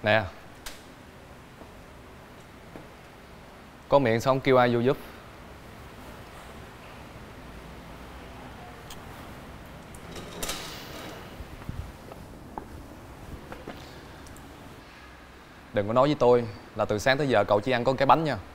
Nè, có miệng sao không kêu ai vô giúp? Đừng có nói với tôi là từ sáng tới giờ cậu chỉ ăn có cái bánh nha.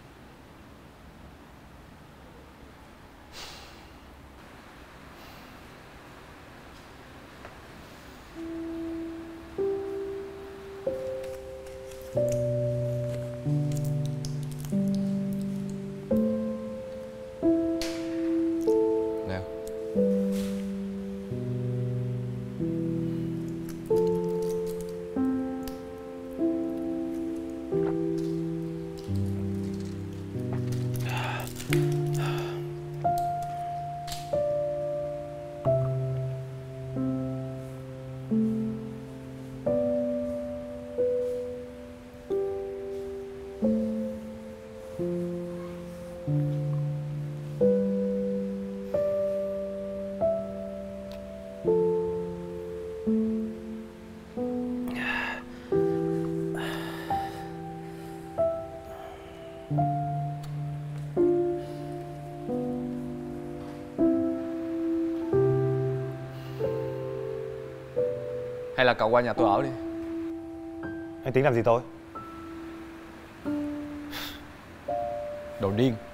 Nè. Hay là cậu qua nhà tôi ở đi. Anh tính làm gì tôi? Đồ điên.